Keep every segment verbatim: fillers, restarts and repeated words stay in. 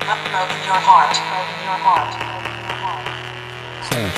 Broken your heart. Broken your heart. Huh.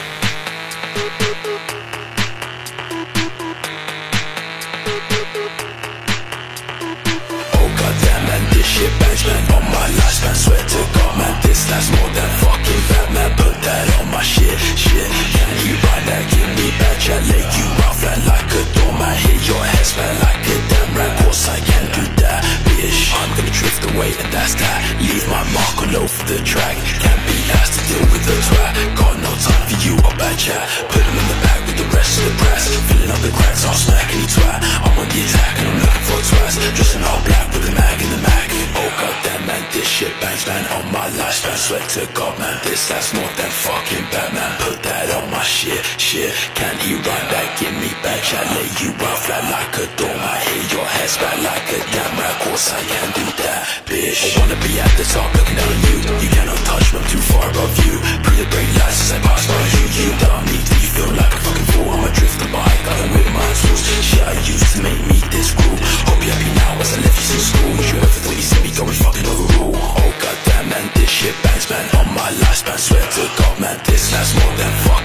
Oh goddamn man, this shit bangs man on my lifespan. Swear to God man, this lasts more than fucking Batman. Put that on my shit, shit. Can you ride that? Give me back chat, lay you out flat like a doormat. Hit your head span like a damn rat. Course I can do that, bitch. I'm gonna drift away and that's that. Leave my mark all over the track. Can't be asked to deal with the twat. Got no time for you or bad chat. Put him in the back with the rest of the brass. Filling up the cracks, I'll smack any twat. I'm on the attack and I'm looking for twats. Dressing all black with the mag in the mag. Oh goddamn man, this shit bangs man on my lifespan. Swear to God man, this lasts more than fucking Batman. Put that on my shit, shit. Can he ride back? Give me back chat. Lay you out flat like a doormat. Hit your head spat like a damn rat. Course I can do that, bitch. I wanna be at the top looking down on you. You cannot touch me, I'm too far above you. Breathe the brain lights as I pass by you. You don't need to, you feel like a fucking fool. I'm a drifter bike, I don't whip my tools. Shit I used to make me this cool. Hope you're happy now as I left you since school. You ever thought you see me going fucking overrule? Oh goddamn man, this shit bangs man on my lifespan. Swear to God man, this lasts more than fuck